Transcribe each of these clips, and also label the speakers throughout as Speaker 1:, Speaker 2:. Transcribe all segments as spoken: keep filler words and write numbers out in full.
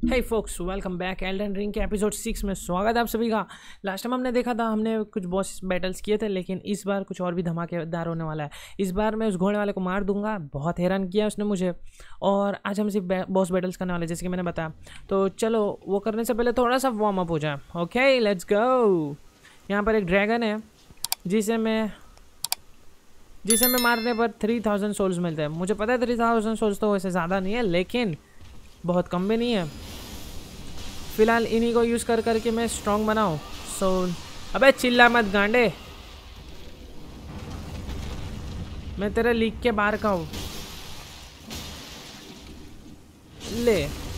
Speaker 1: हे folks, welcome back. Elden Ring के episode six में स्वागत है आप सभी का। लास्ट टाइम हमने देखा था, हमने कुछ बॉस बैटल्स किए थे, लेकिन इस बार कुछ और भी धमाकेदार होने वाला है। इस बार मैं उस घोड़े वाले को मार दूंगा। बहुत हैरान किया उसने मुझे। और आज हम सिर्फ बॉस बैटल्स करने वाले, जैसे कि मैंने बताया। तो चलो वो करने से पहले थोड़ा सा वार्म अप हो जाए। Okay, let's go. यहाँ पर एक ड्रैगन है जिसे मैं जिसे मैं मारने पर थ्री थाउजेंड सोल्स मिलते हैं। मुझे पता है थ्री थाउजेंड सोल्स तो वैसे ज़्यादा नहीं है, लेकिन बहुत कम भी नहीं है। फिलहाल इन्हीं को यूज़ कर करके मैं स्ट्रॉन्ग बनाऊँ। सो अबे चिल्ला मत गांडे, मैं तेरे लीग के बाहर का हूँ। ले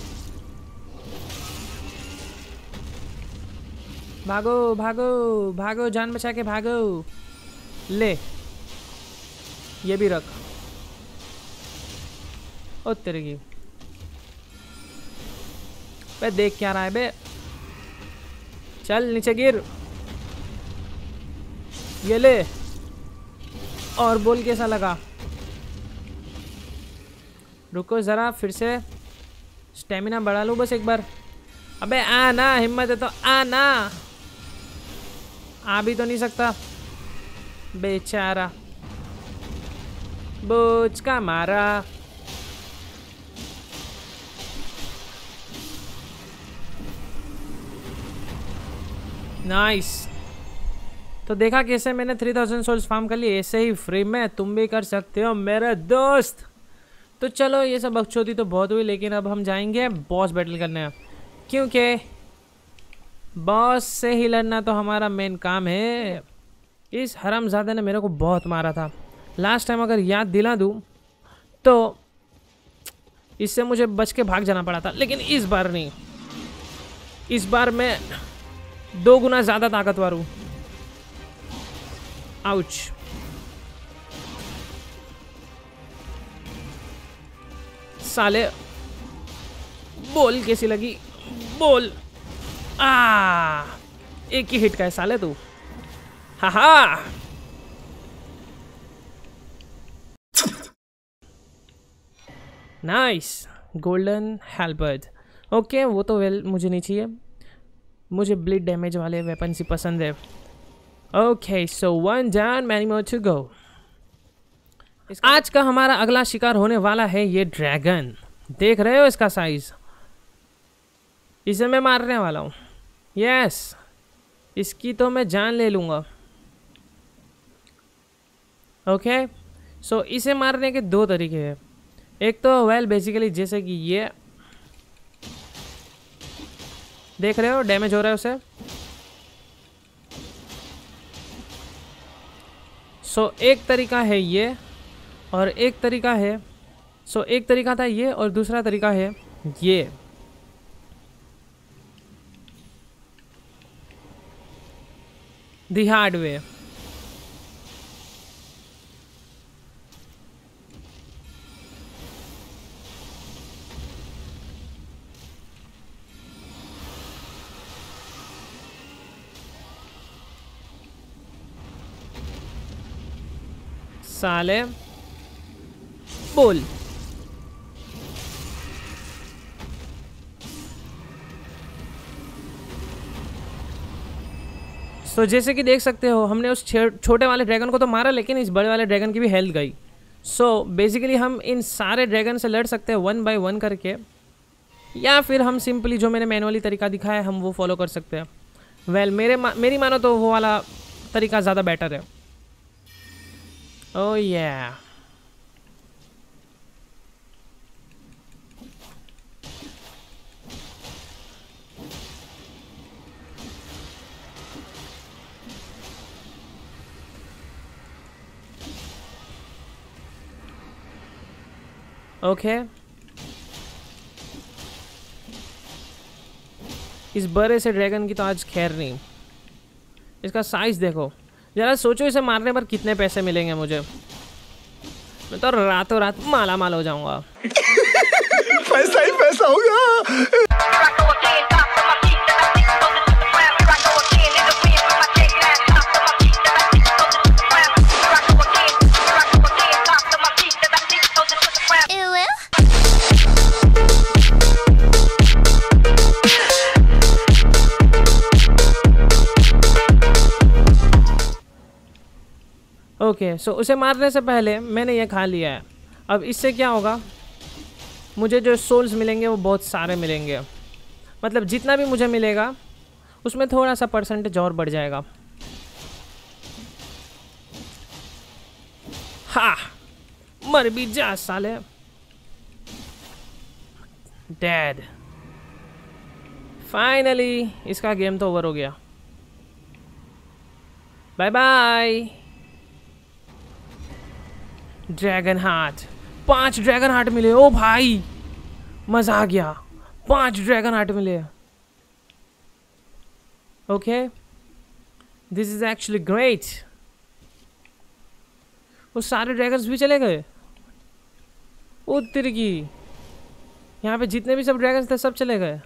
Speaker 1: भागो भागो भागो, जान बचा के भागो। ले ये भी रख। ओ तेरे की बे, देख क्या रहा है बे। चल नीचे गिर। ये ले। और बोल कैसा लगा? रुको ज़रा, फिर से स्टेमिना बढ़ा लूँ बस एक बार। अबे आ ना, हिम्मत है तो आ ना। आ भी तो नहीं सकता बेचारा। बोझ का मारा। नाइस। तो देखा कैसे मैंने थ्री थाउजेंड सोल्स फार्म कर लिए। ऐसे ही फ्री में तुम भी कर सकते हो मेरे दोस्त। तो चलो ये सब बकचोदी तो बहुत हुई, लेकिन अब हम जाएंगे बॉस बैटल करने, क्योंकि बॉस से ही लड़ना तो हमारा मेन काम है। इस हरामजादे ने मेरे को बहुत मारा था लास्ट टाइम, अगर याद दिला दूँ तो इससे मुझे बच के भाग जाना पड़ा था, लेकिन इस बार नहीं। इस बार मैं दो गुना ज़्यादा ताकतवर हूँ। आउच। साले बोल कैसी लगी? बोल। आ एक ही हिट का है साले तू। हा हा। नाइस। गोल्डन हेल्पर्ड। ओके, वो तो वेल मुझे नहीं चाहिए। मुझे ब्लीड डैमेज वाले वेपन्स ही पसंद है। Okay, so one down, many more to go. आज का हमारा अगला शिकार होने वाला है ये ड्रैगन। देख रहे हो इसका साइज? इसे मैं मारने वाला हूँ। यस, इसकी तो मैं जान ले लूँगा। ओके, सो इसे मारने के दो तरीके हैं। एक तो वेल बेसिकली जैसे कि ये देख रहे हो, डैमेज हो रहा है उसे। सो so, एक तरीका है ये और एक तरीका है सो so, एक तरीका था ये और दूसरा तरीका है ये। The hard way. साले बोल। तो so, जैसे कि देख सकते हो, हमने उस छोटे वाले ड्रैगन को तो मारा, लेकिन इस बड़े वाले ड्रैगन की भी हेल्थ गई। सो so, बेसिकली हम इन सारे ड्रैगन से लड़ सकते हैं वन बाय वन करके, या फिर हम सिंपली जो मैंने मैनुअली तरीका दिखाया है हम वो फॉलो कर सकते हैं। वेल well, मेरे मा, मेरी मानो तो वो वाला तरीका ज़्यादा बेटर है। Oh yeah. Okay okay. इस बड़े से ड्रैगन की तो आज खैर नहीं। इसका साइज देखो जरा, सोचो इसे मारने पर कितने पैसे मिलेंगे मुझे। मैं तो रातों रात माला माल हो जाऊंगा।
Speaker 2: पैसा ही पैसा होगा।
Speaker 1: ओके, सो उसे मारने से पहले मैंने ये खा लिया है। अब इससे क्या होगा, मुझे जो सोल्स मिलेंगे वो बहुत सारे मिलेंगे। मतलब जितना भी मुझे मिलेगा उसमें थोड़ा सा परसेंटेज और बढ़ जाएगा। हाँ, मर भी जा साले। डेड। फाइनली इसका गेम तो ओवर हो गया। Bye bye. ड्रैगन हार्ट, पांच ड्रैगन हार्ट मिले। ओ भाई मजा आ गया, पांच ड्रैगन हार्ट मिले। Okay, this is actually great. वो सारे ड्रैगन्स भी चले गए। ओ तिरगी, यहाँ पे जितने भी सब ड्रैगन्स थे सब चले गए।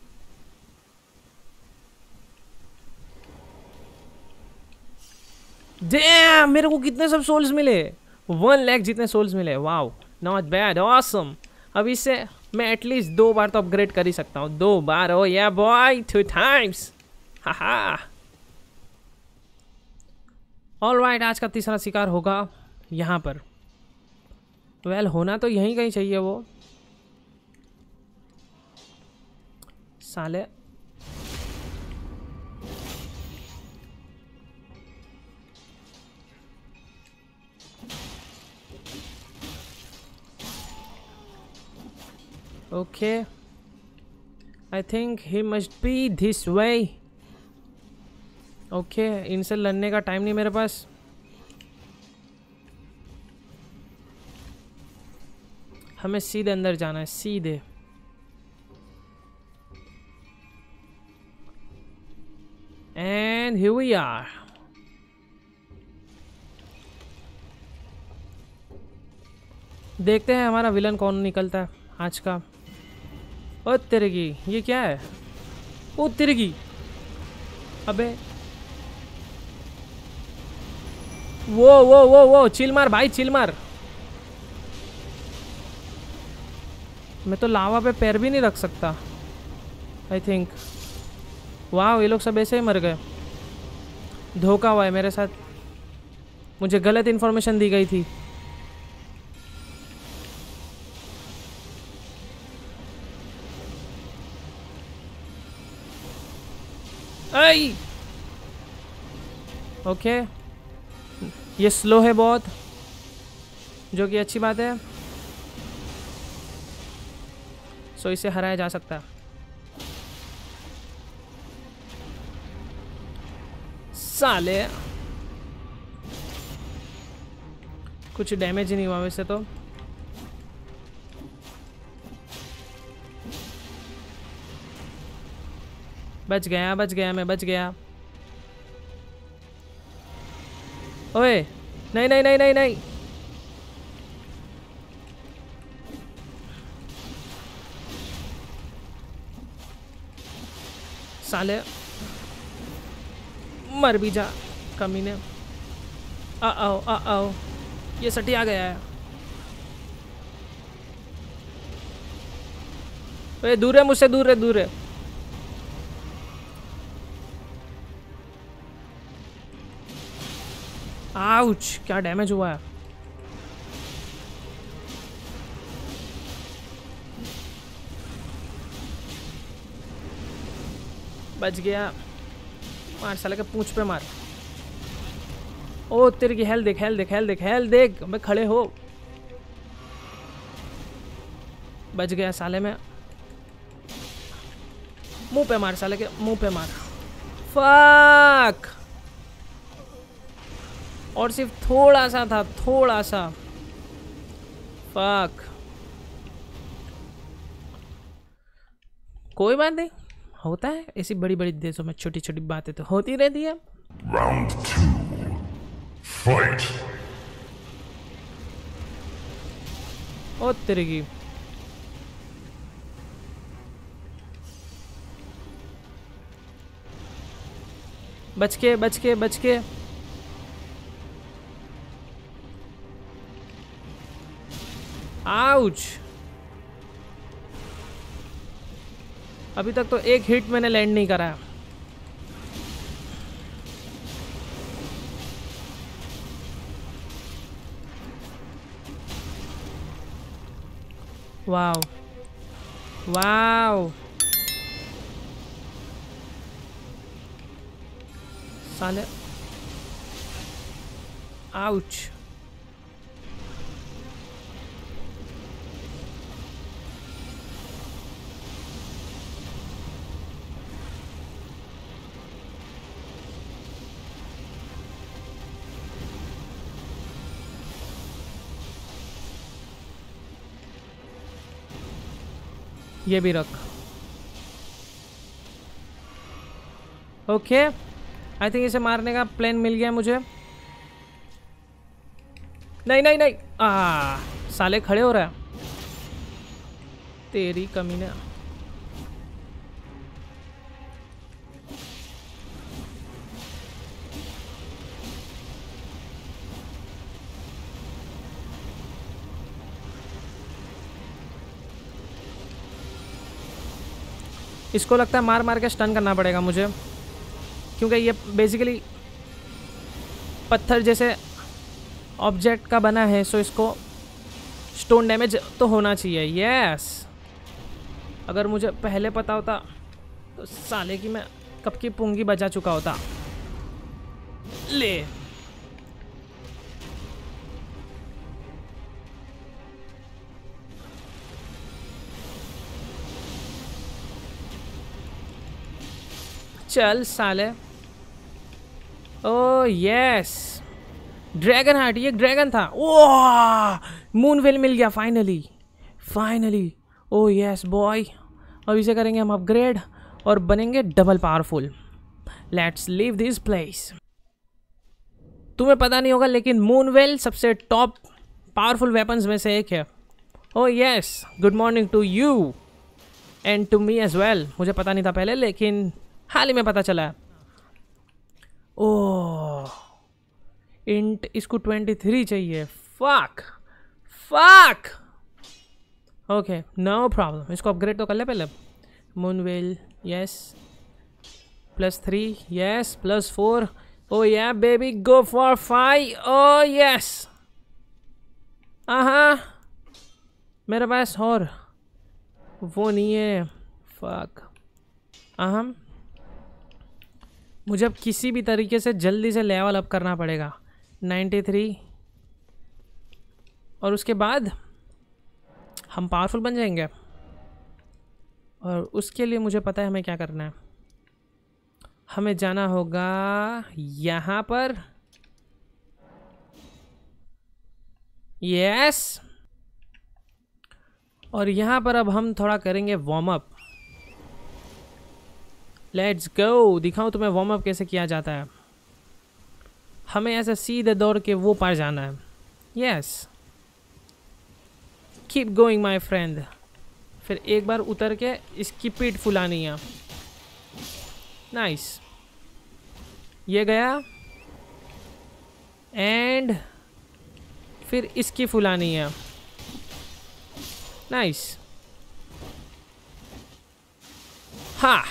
Speaker 1: डैम, मेरे को कितने सब सोल्स मिले, वन लाख जितने सोल्स मिले। Wow, not bad, awesome. अब इससे मैं एटलीस्ट दो बार तो अपग्रेड कर ही सकता हूँ। दो बार, oh yeah boy, two times. हाहा। ऑलराइट, आज का तीसरा शिकार होगा यहाँ पर। वेल well, होना तो यहीं कहीं चाहिए वो साले। Okay, I think he must be this way. Okay, इनसे लड़ने का टाइम नहीं मेरे पास। हमें सीधे अंदर जाना है, सीधे। And here we are. देखते हैं हमारा विलन कौन निकलता है आज का। ओ तिरगी, ये क्या है? ओ तिरगी, अबे वो वो वो वो चिल मार भाई, चिल मार। मैं तो लावा पे पैर भी नहीं रख सकता आई थिंक। वाह, ये लोग सब ऐसे ही मर गए। धोखा हुआ है मेरे साथ, मुझे गलत इन्फॉर्मेशन दी गई थी। आई ओके, ये स्लो है बहुत, जो कि अच्छी बात है। सो इसे हराया जा सकता है। साले कुछ डैमेज ही नहीं हुआ वैसे तो। बच गया, बच गया, मैं बच गया। ओए नहीं नहीं नहीं नहीं नहीं, साले मर भी जा कमीने। आ आओ आ आओ, ये सटी आ गया है। ओए दूर है मुझसे, दूर है, दूर है। आउच, क्या डैमेज हुआ है। बच गया। मार साले के पूंछ पे मार। ओ तेरे की हेल्थ देख, हेल्थ देख, हेल्थ देख, हेल्थ देख। मैं खड़े हो। बच गया साले में। मुंह पे मार साले के, मुंह पे मार। फक, और सिर्फ थोड़ा सा था, थोड़ा सा। फक, कोई बात नहीं, होता है ऐसी बड़ी बड़ी देशों में, छोटी छोटी बातें तो होती रहती है।
Speaker 2: Round to, fight.
Speaker 1: ओ तेरे की, बच के बच के बच के। आउच, अभी तक तो एक हिट मैंने लैंड नहीं करा। वाओ वाओ साले, आउच। ये भी रख। ओके, आई थिंक इसे मारने का प्लान मिल गया मुझे। नहीं नहीं नहीं, आ साले खड़े हो रहा है, तेरी कमीना। इसको लगता है मार मार के स्टन करना पड़ेगा मुझे, क्योंकि ये बेसिकली पत्थर जैसे ऑब्जेक्ट का बना है, सो इसको स्टोन डैमेज तो होना चाहिए। यस, अगर मुझे पहले पता होता तो साले की मैं कब की पुंगी बजा चुका होता। ले, चल साले। ओ यस, ड्रैगन हार्ट, ये ड्रैगन था। ओह, मूनवेल मिल गया finally finally. Oh yes boy, अब इसे करेंगे हम अपग्रेड और बनेंगे double powerful. Let's leave this place. तुम्हें पता नहीं होगा लेकिन मूनवेल सबसे टॉप पावरफुल वेपन्स में से एक है। Oh yes, good morning to you and to me as well. मुझे पता नहीं था पहले, लेकिन हाल ही में पता चला है। ओह, इंट इसको ट्वेंटी थ्री चाहिए। Fuck fuck. Okay, no problem, इसको अपग्रेड तो कर ले पहले। Moonveil, yes, plus three, yes, plus four. Oh yeah baby, go for five. Oh yes, हाँ मेरे पास और वो नहीं है। फक। अहम मुझे अब किसी भी तरीके से जल्दी से लेवल अप करना पड़ेगा। नाइन्टी थ्री, और उसके बाद हम पावरफुल बन जाएंगे। और उसके लिए मुझे पता है हमें क्या करना है। हमें जाना होगा यहाँ पर। यस, और यहाँ पर अब हम थोड़ा करेंगे वार्म अप। लेट्स गो, दिखाऊं तुम्हें वार्म अप कैसे किया जाता है। हमें ऐसे सीधे दौड़ के वो पार जाना है। Yes, keep going my friend. फिर एक बार उतर के इसकी पीठ फुलानी है। नाइस, ये गया, एंड फिर इसकी फुलानी है। नाइस, हा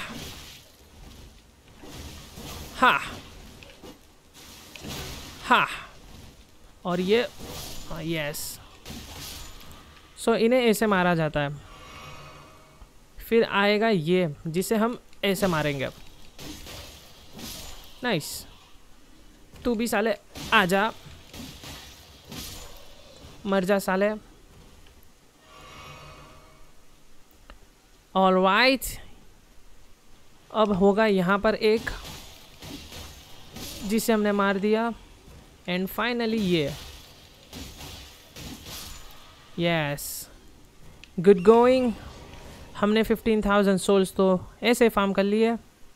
Speaker 1: हा हा, और ये यस। सो इन्हें ऐसे मारा जाता है। फिर आएगा ये, जिसे हम ऐसे मारेंगे। नाइस, तू भी साले आजा, मर जा साले। ऑलराइट, अब होगा यहाँ पर एक जिसे हमने मार दिया, एंड फाइनली ये। Yes, good going. हमने फिफ्टीन थाउजेंड सोल्स तो ऐसे फार्म कर लिए।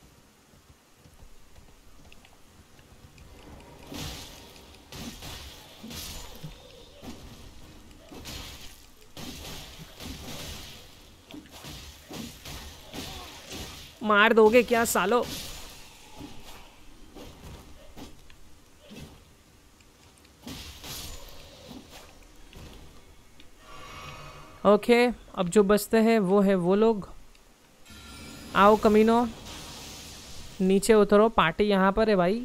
Speaker 1: मार दोगे क्या सालो? ओके okay, अब जो बचते हैं वो है वो लोग। आओ कमीनो, नीचे उतरो, पार्टी यहाँ पर है भाई।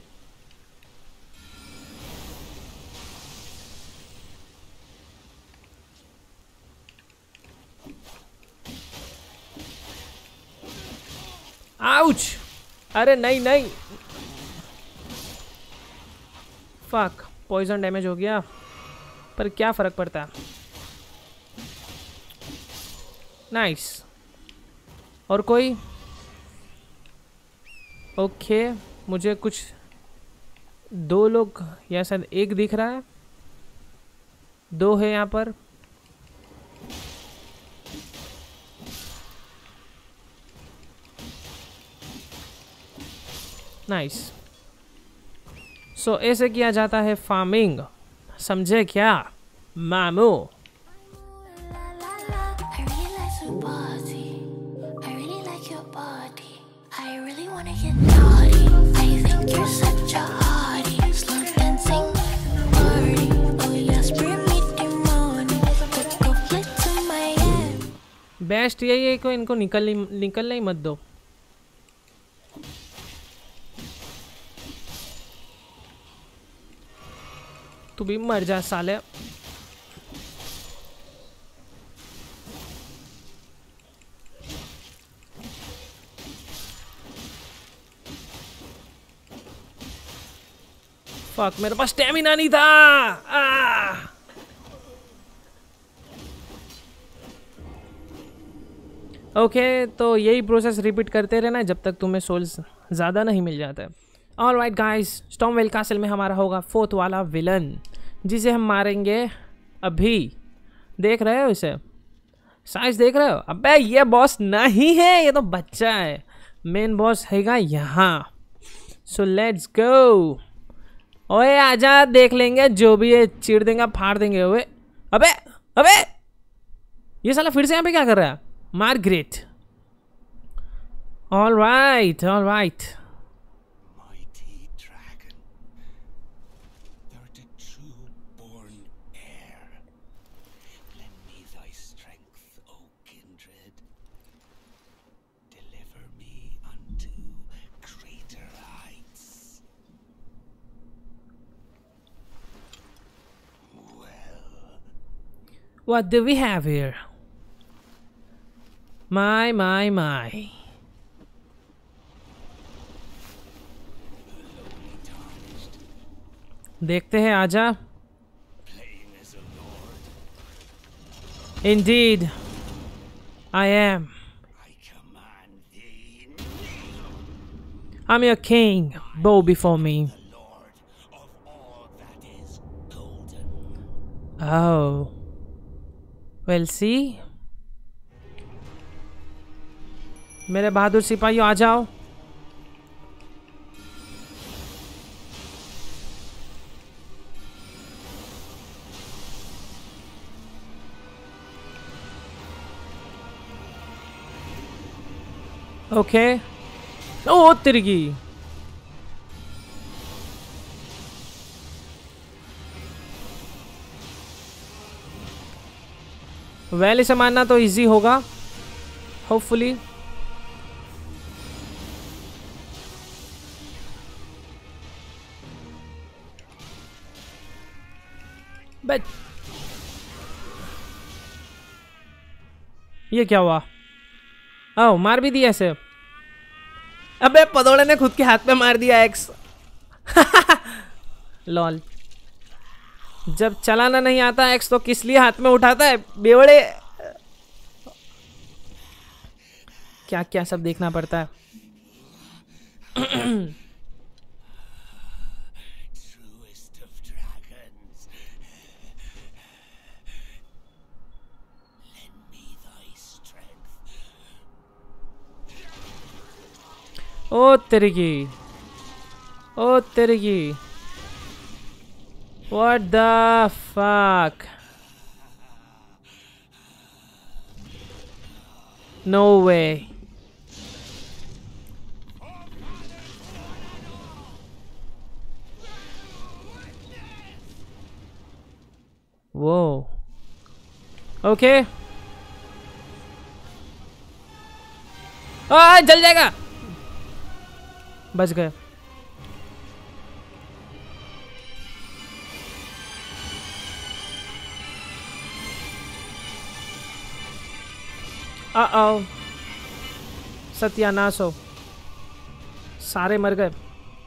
Speaker 1: आउच! अरे नहीं नहीं, फक, पॉइजन डैमेज हो गया, पर क्या फर्क पड़ता है। नाइस। और कोई? ओके, मुझे कुछ दो लोग, या शायद एक दिख रहा है, दो है यहाँ पर। नाइस। सो ऐसे किया जाता है फार्मिंग, समझे क्या मामू? बेस्ट यही है कि इनको निकल निकलने ही मत दो। तू भी मर जा साले। फक, मेरे पास स्टेमिना नहीं था। आ! ओके okay, तो यही प्रोसेस रिपीट करते रहना जब तक तुम्हें सोल्स ज़्यादा नहीं मिल जाते। ऑलराइट गाइस, स्टॉर्मवेल कासल में हमारा होगा फोर्थ वाला विलन, जिसे हम मारेंगे अभी। देख रहे हो इसे? साइज देख रहे हो? अबे ये बॉस नहीं है, ये तो बच्चा है। मेन बॉस हैगा यहाँ। So let's go. ओए आजा, देख लेंगे जो भी है, चीर देंगे, फाड़ देंगे। ओए अबे अबे, ये साला फिर से यहाँ पे क्या कर रहा है? Margaret. All right all right. What do we have here? My, my, my. देखते हैं, आजा। Indeed, I am. I'm your king. Bow before me. Oh. Well, see. मेरे बहादुर सिपाहियों, आ जाओ। ओके। ओ तिरगी। वेल, इसे मारना तो इजी होगा, होपफुली। बट ये क्या हुआ? आओ, मार भी दिया ऐसे। अबे पदोड़े ने खुद के हाथ पे मार दिया एक्स। लॉल। जब चलाना नहीं आता एक्स तो किस लिए हाथ में उठाता है बेवड़े? क्या क्या सब देखना पड़ता है। ओ तेरी, ओ तेरी, what the fuck? No way. Whoa. Okay. आ, जल जाएगा। बच गए। Uh-oh. सत्यानाश हो। सारे मर गए।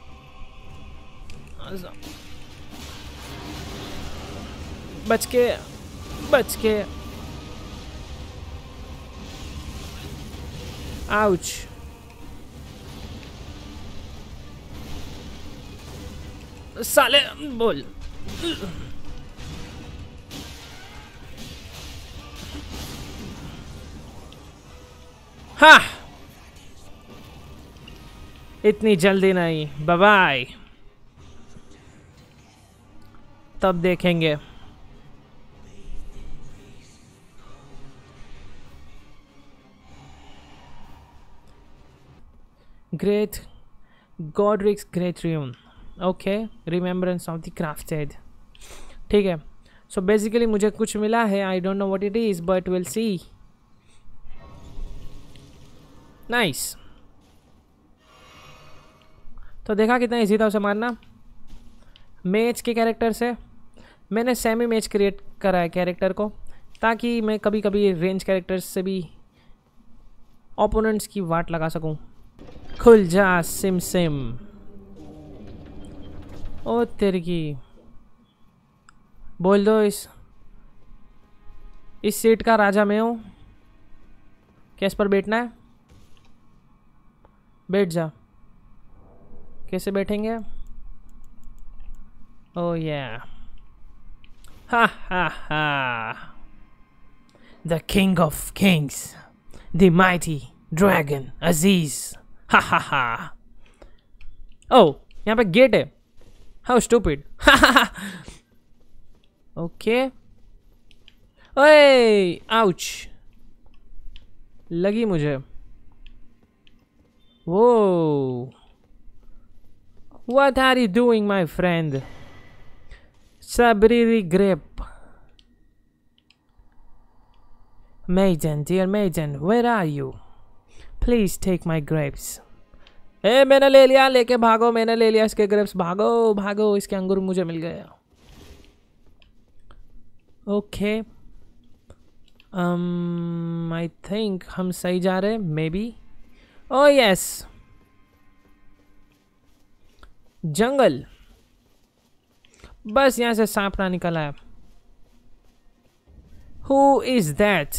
Speaker 1: बच के बच के। आउच। साले बोल। हाँ, इतनी जल्दी नहीं, बाय बाय, तब देखेंगे। Great Godrick's great rune, okay, remembrance of the grafted. ठीक है, सो बेसिकली मुझे कुछ मिला है, I don't know what it is but will see. Nice. तो देखा कितना इजी था उसे मारना। मेज के कैरेक्टर से मैंने सेमी मेज क्रिएट करा है कैरेक्टर को, ताकि मैं कभी कभी रेंज कैरेक्टर्स से भी ओपोनेंट्स की वाट लगा सकूं। खुल जा सिम सिम। ओ तेरी की, बोल दो इस इस सीट का राजा मैं हूँ। किस पर बैठना है? बैठ जा। कैसे बैठेंगे? ओह या, हा हा हा, the king of kings, the mighty dragon अजीज, हा हा हा। ओह, यहाँ पे गेट है, हाउ स्टूपिड। ओके, ओए आउच, लगी मुझे। वो What are you doing, my friend? Sabriri grape. Maiden, dear maiden, where are you? Please take my grapes. ए मैंने ले लिया, लेके भागो, मैंने ले लिया इसके ग्रेप्स, भागो भागो, इसके अंगूर मुझे मिल गए। ओके, um आई थिंक हम सही जा रहे, मे बी। ओह यस, जंगल। बस यहां से सांप ना निकल आया। Who is that?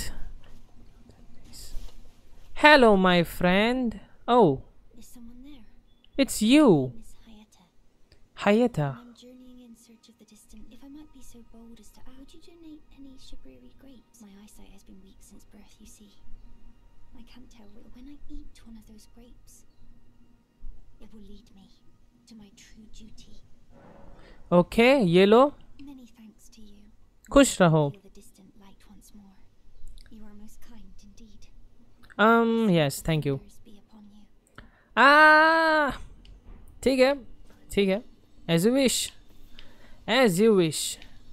Speaker 1: Hello my friend. Oh, it's you, Hyetta. Okay, ये लो, खुश रहो। um yes, thank you. आ ठीक है ठीक है, as you wish, as you wish.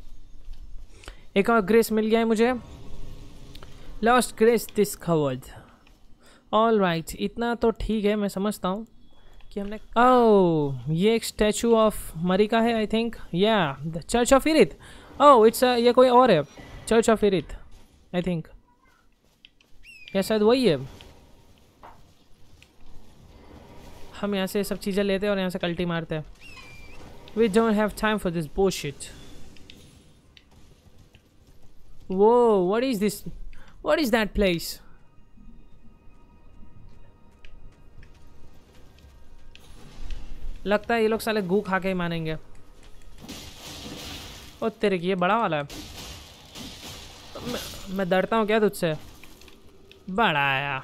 Speaker 1: एक और ग्रेस मिल गया है मुझे, lost grace discovered. All right, इतना तो ठीक है, मैं समझता हूँ कि हमने। ओह, ये एक स्टैचू ऑफ मरी का है आई थिंक, या the church of Irith. Oh it's, ये कोई और है, church of Irith I think, या शायद वही है। हम यहाँ से सब चीज़ें लेते हैं और यहाँ से कल्टी मारते हैं। We don't have time for this bullshit. वो what is this, what is that place? लगता है ये लोग साले गू खा के ही मानेंगे। ओ तेरे की, ये बड़ा वाला है। मैं, मैं डरता हूँ क्या तुझसे? बड़ा आया।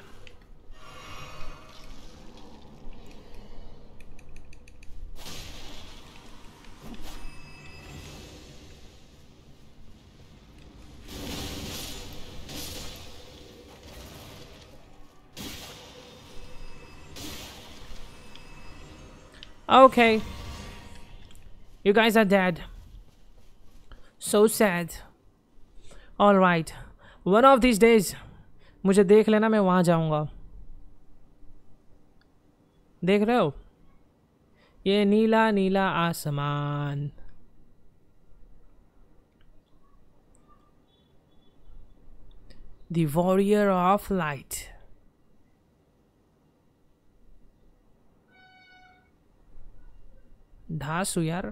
Speaker 1: Okay, you guys are dead. So sad. All right, one of these days मुझे देख लेना, मैं वहाँ जाऊँगा। देख रहे हो ये नीला नीला आसमान? The warrior of light. धासु यार।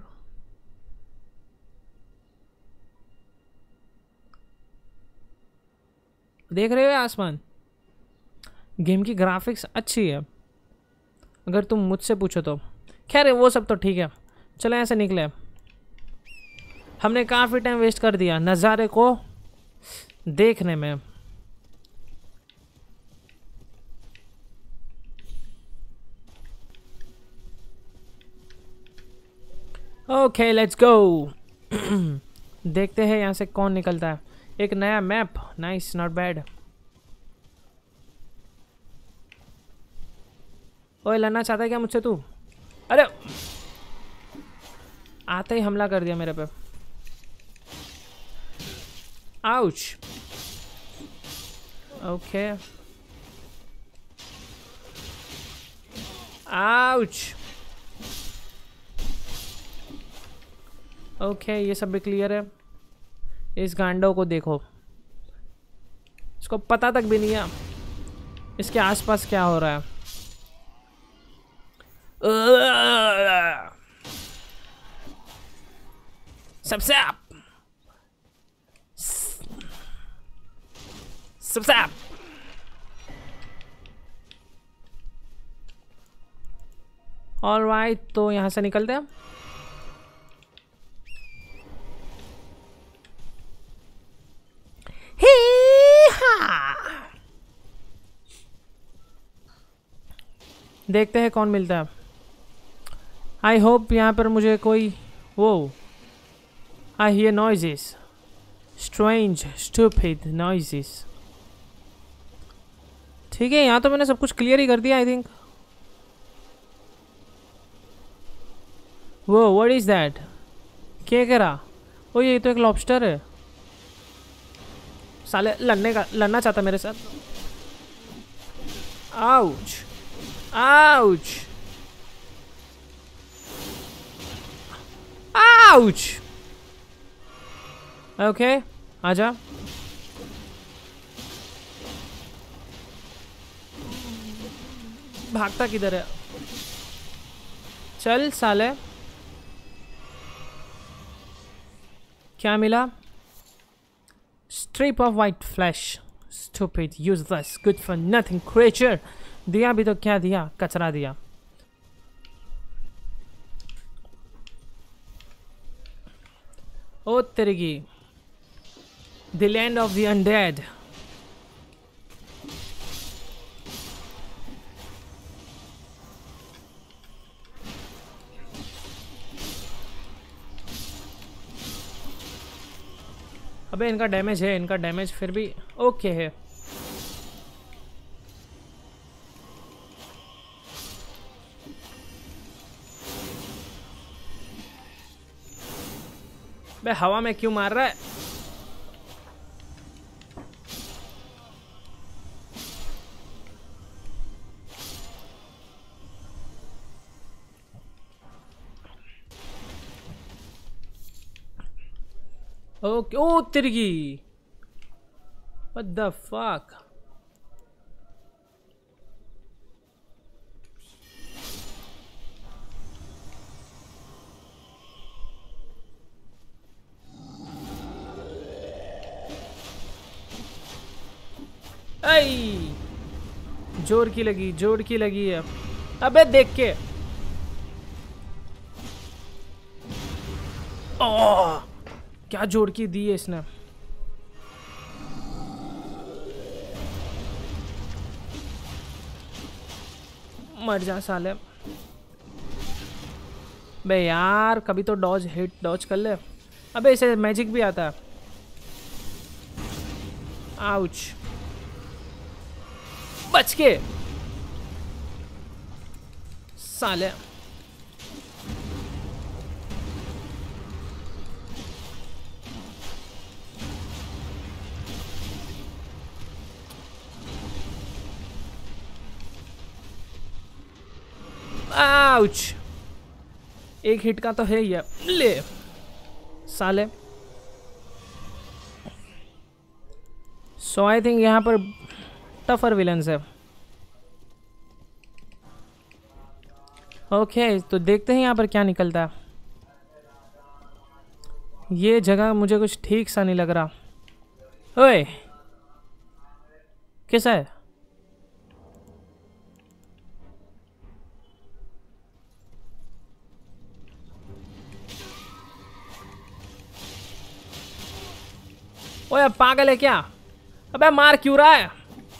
Speaker 1: देख रहे हो आसमान? गेम की ग्राफिक्स अच्छी है अगर तुम मुझसे पूछो तो। खैर वो सब तो ठीक है, चलो ऐसे निकले। हमने काफ़ी टाइम वेस्ट कर दिया नज़ारे को देखने में। Okay let's go. देखते हैं यहाँ से कौन निकलता है। एक नया मैप, नाइस, नॉट बैड। ओए लड़ना चाहता है क्या मुझसे तू? अरे आते ही हमला कर दिया मेरे पे। आउच। Okay ouch. ओके ये सब भी क्लियर है। इस गांडो को देखो, इसको पता तक भी नहीं है इसके आसपास क्या हो रहा है। सबसे आप सबसे आप ऑलराइट, तो यहां से निकलते हैं। देखते हैं कौन मिलता है। आई होप यहाँ पर मुझे कोई वो I hear noises, strange stupid noises. ठीक है यहाँ तो मैंने सब कुछ क्लियर ही कर दिया आई थिंक। वो व्हाट इज दैट? क्या कह रहा? ओ ये तो एक लॉबस्टर है। साले लड़ने का लड़ना चाहता मेरे साथ। Ouch ouch ouch. ओके आजा। भागता किधर है? चल साले। क्या मिला? Strip of white flash, stupid useless good for nothing creature. दिया भी तो क्या दिया, कचरा दिया। ओ तेरी, the land of the undead. अबे इनका डैमेज है, इनका डैमेज फिर भी ओके है। बे हवा में क्यों मार रहा है? ओके ओ तिरगी, व्हाट द फक। जोर की लगी, जोर की लगी है। अबे देख के ओह क्या जोर की दी है इसने। मर जा साले। बे यार कभी तो डॉज हिट डॉज कर ले। अबे इसे मैजिक भी आता है। आउच, बच के साले। आउच, एक हिट का तो है ही है। ले साले। सो आई थिंक यहाँ पर टफर विलन्स है। ओके तो देखते हैं यहाँ पर क्या निकलता है। ये जगह मुझे कुछ ठीक सा नहीं लग रहा। ओए कैसा है? ओए पागल है क्या? अबे मार क्यों रहा है?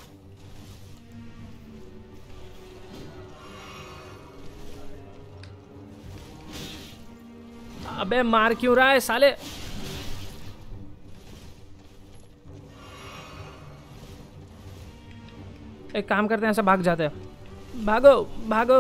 Speaker 1: अबे मार क्यों रहा है साले? एक काम करते हैं, ऐसा भाग जाते हैं। भागो भागो।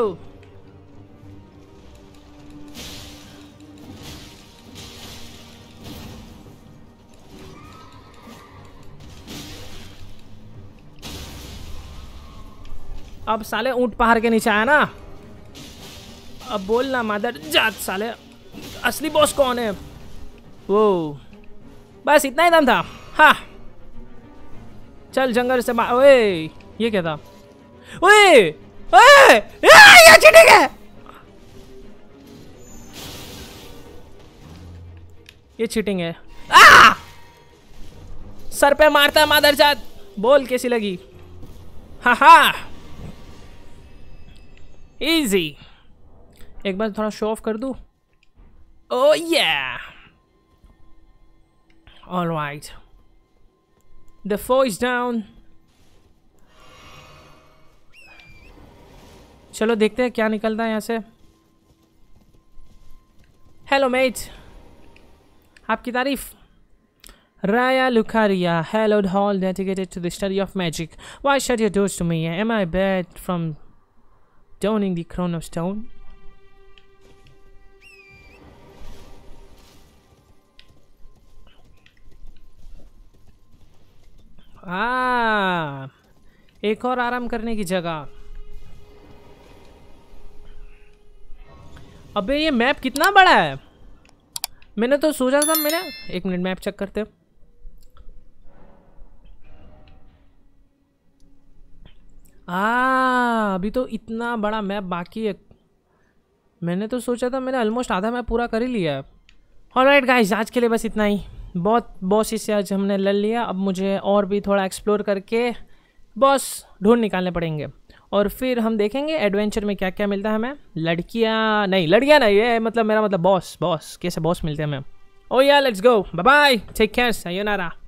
Speaker 1: अब साले ऊंट पहाड़ के नीचे आया ना। अब बोलना मादर जात साले, असली बॉस कौन है? वो बस इतना ही दम था। हाँ चल जंगल से बाहर। ओए ये क्या था? ओए ओए ये चीटिंग है, ये चीटिंग है। आ! सर पे मारता है मादर जात। बोल कैसी लगी? हा हा इजी। एक बार थोड़ा शो ऑफ कर दूं। Oh yeah! All right. The foe is down. चलो देखते हैं क्या निकलता है यहाँ से। हेलो मेट, आपकी तारीफ। Raya Lucaria, hallowed hall dedicated to the study of magic. Why shut your doors to me? Am I bad from donning the crown of stone? आ, एक और आराम करने की जगह। अबे ये मैप कितना बड़ा है? मैंने तो सोचा था, मैंने एक मिनट मैप चेक करते। आ अभी तो इतना बड़ा मैप बाकी है। मैंने तो सोचा था मैंने ऑलमोस्ट आधा मैप पूरा कर ही लिया है। ऑलराइट गाइस, आज के लिए बस इतना ही। बहुत बॉस इससे आज हमने लड़ लिया। अब मुझे और भी थोड़ा एक्सप्लोर करके बॉस ढूंढ निकालने पड़ेंगे और फिर हम देखेंगे एडवेंचर में क्या क्या मिलता है हमें। लड़कियां नहीं, लड़कियां नहीं, ये मतलब मेरा मतलब बॉस। बॉस कैसे बॉस मिलते हैं हमें। Oh yeah let's go, bye bye, take care, sayonara.